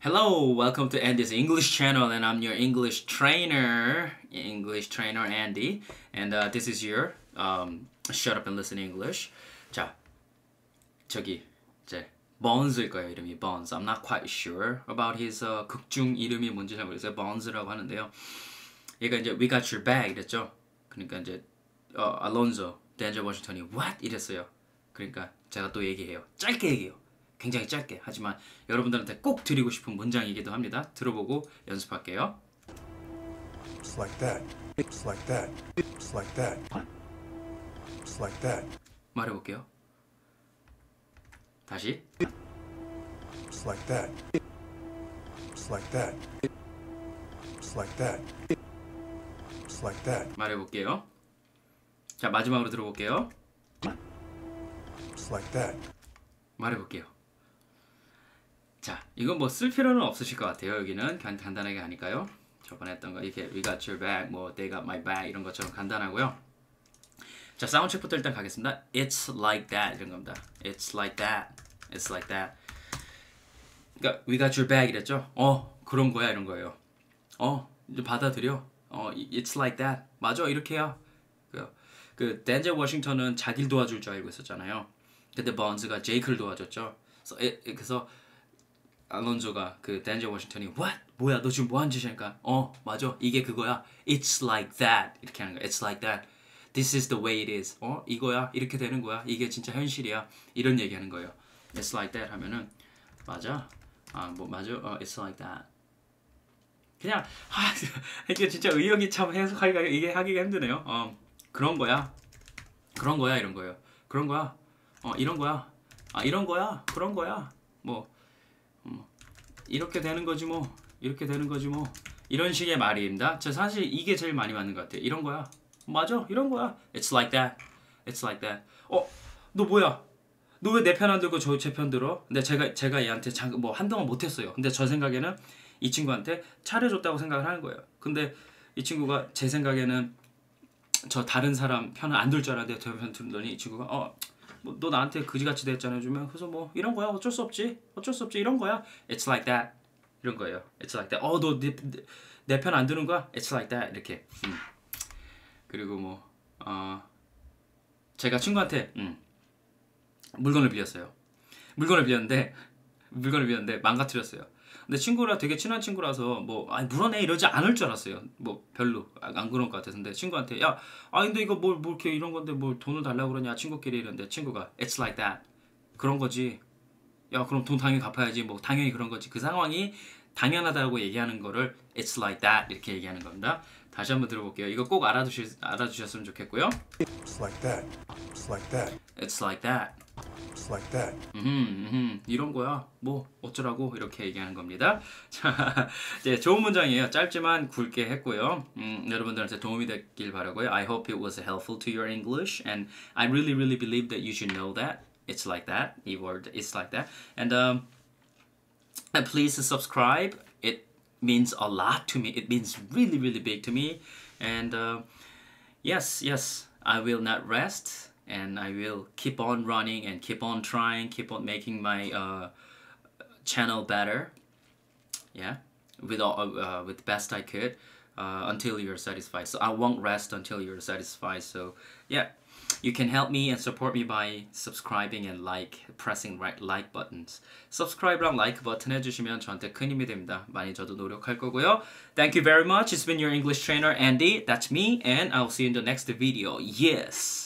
Hello, welcome to Andy's English channel, and I'm your English trainer Andy, and this is your Shut Up and Listen English. 자, 저기 이제 Bones일 거예요. 이름이 Bones. I'm not quite sure about his 극중 이름이 뭔지 잘 모르겠어요. Bones라고 하는데요. 얘가 이제 We got your bag 이랬죠. 그러니까 이제 알론소, 덴젤 워싱턴이 what 이랬어요. 그러니까 제가 또 얘기해요. 짧게 얘기해요. 굉장히 짧게. 하지만 여러분들한테 꼭 드리고 싶은 문장이기도 합니다. 들어보고 연습할게요. It's like that. It's like that. It's like that. It's like that. 말해볼게요. 다시. It's like that. It's like that. It's like that. It's like that. 말해볼게요. 자, 마지막으로 들어볼게요. It's like that. 말해볼게요. 자, 이건 뭐 쓸 필요는 없으실 것 같아요. 여기는 간단하게 하니까요. 저번에 했던 거 이렇게 We got your bag, 뭐 They got my bag 이런 것처럼 간단하고요. 자, 사운드 체크부터 일단 가겠습니다. It's like that 이런 겁니다. It's like that. It's like that. 그러니까 We got your bag 이랬죠. 그런 거야 이런 거예요. 이제 받아들여. It's like that. 맞아 이렇게야. 그 덴젤 워싱턴은 자기를 도와줄 줄 알고 있었잖아요. 근데 번즈가 제이크를 도와줬죠. 그래서 알론소가 그 덴젤 워싱턴이 What? 뭐야 너 지금 뭐하는 짓이니까 맞아 이게 그거야. It's like that 이렇게 하는 거야. It's like that. This is the way it is. 이거야 이렇게 되는 거야. 이게 진짜 현실이야. 이런 얘기하는 거예요. It's like that 하면은 맞아. 뭐 맞아. It's like that. 그냥 이게 진짜 의역이 참 해석하기가 이게 하기가 힘드네요. 그런 거야. 그런 거야 이런 거예요. 그런 거야. 이런 거야. 이런 거야. 그런 거야. 뭐 이렇게 되는 거지 뭐. 이렇게 되는 거지 뭐. 이런 식의 말입니다. 저 사실 이게 제일 많이 맞는 것 같아요. 이런 거야. 맞아. 이런 거야. It's like that. It's like that. 너 뭐야? 너 왜 내 편 안 들고 제 편 들어? 근데 제가 얘한테 뭐 한동안 못했어요. 근데 저 생각에는 이 친구한테 차려줬다고 생각을 하는 거예요. 근데 이 친구가 제 생각에는 저 다른 사람 편을 안 들 줄 알았는데 제 편 들더니 이 친구가 뭐 너 나한테 그지같이 대했잖아 주면 그래서 뭐 이런 거야 어쩔 수 없지 이런 거야 It's like that 이런 거예요. It's like that. 너 내 편 안 드는 거야 It's like that 이렇게. 그리고 뭐 제가 친구한테 물건을 빌렸어요. 물건을 빌렸는데 망가뜨렸어요. 근데 친구랑 되게 친한 친구라서 뭐 물어내 이러지 않을 줄 알았어요. 뭐 별로 안 그런 것 같아서. 근데 친구한테 근데 이거 뭘 이렇게 이런 건데 뭘 돈을 달라고 그러냐 친구끼리 이러는데 친구가 It's like that 그런 거지. 야 그럼 돈 당연히 갚아야지 뭐 당연히 그런 거지. 그 상황이 당연하다고 얘기하는 거를 It's like that 이렇게 얘기하는 겁니다. 다시 한번 들어볼게요. 이거 꼭 알아두셨으면 좋겠고요. It's like that. It's like that. It's like that. It's like that. 이런 거야. 뭐 어쩌라고 이렇게 얘기하는 겁니다. 자, 이제 좋은 문장이에요. 짧지만 굵게 했고요. 여러분들한테 도움이 됐길 바라고요. I hope it was helpful to your English, and I really, really believe that you should know that it's like that. 이 word, it's like that, and please subscribe. It means a lot to me. It means really, really big to me, and yes, I will not rest. And I will keep on running and keep on trying, keep on making my channel better. Yeah, with best I could until you're satisfied. So I won't rest until you're satisfied. So yeah, you can help me and support me by subscribing and pressing like buttons. Subscribe랑 like 버튼 해주시면 저한테 큰 힘이 됩니다. 많이 저도 노력할 거고요. Thank you very much. It's been your English trainer Andy. That's me, and I'll see you in the next video. Yes.